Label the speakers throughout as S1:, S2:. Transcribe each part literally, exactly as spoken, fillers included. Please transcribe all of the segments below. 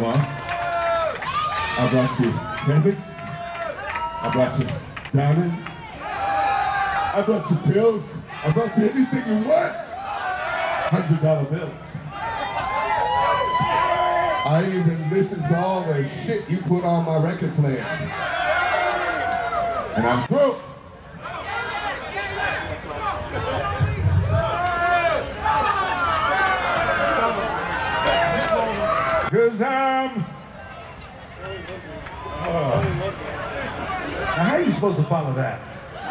S1: Huh? I brought you Kevin. I brought you diamonds. I brought you pills. I brought you anything you want. Hundred dollar bills. I even listened to all the shit you put on my record player. And I'm through. Cause I'm uh, now how are you supposed to follow that?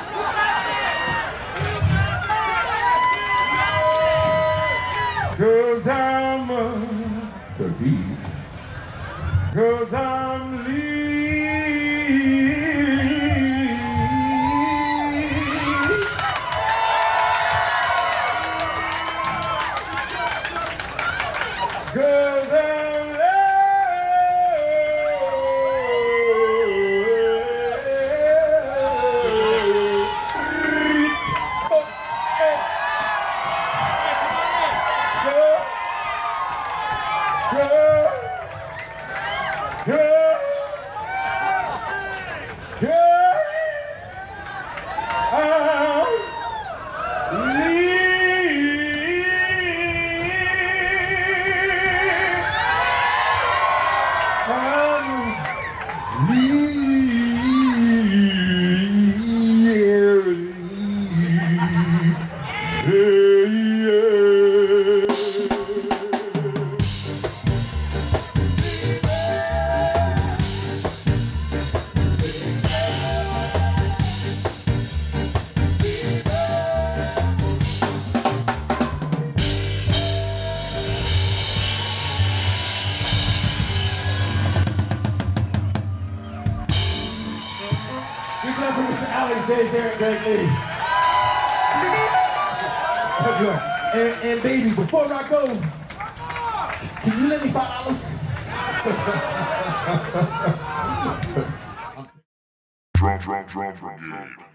S1: Cause I'm uh, cause he's cause I'm leaving. Cause I'm Days here at Brigade. And, and baby, before I go, can you lend me five dollars?
S2: Drum, drum, drum, Brigade.